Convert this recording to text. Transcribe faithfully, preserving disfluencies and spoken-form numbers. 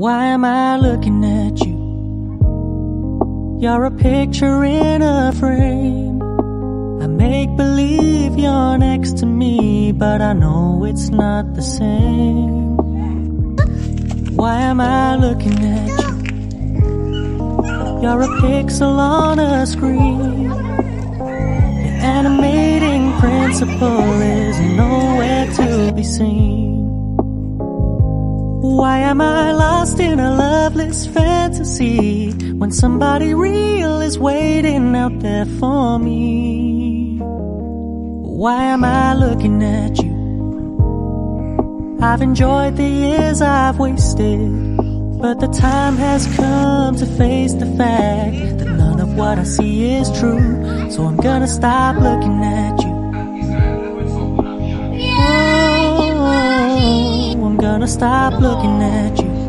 Why am I looking at you? You're a picture in a frame. I make believe you're next to me, but I know it's not the same. Why am I looking at you? You're a pixel on a screen. The animating principle is nowhere to be seen. Why am I lost in a loveless fantasy when somebody real is waiting out there for me? Why am I looking at you? I've enjoyed the years I've wasted, but the time has come to face the fact that none of what I see is true. So I'm gonna stop looking at you. Oh, I'm gonna stop looking at you.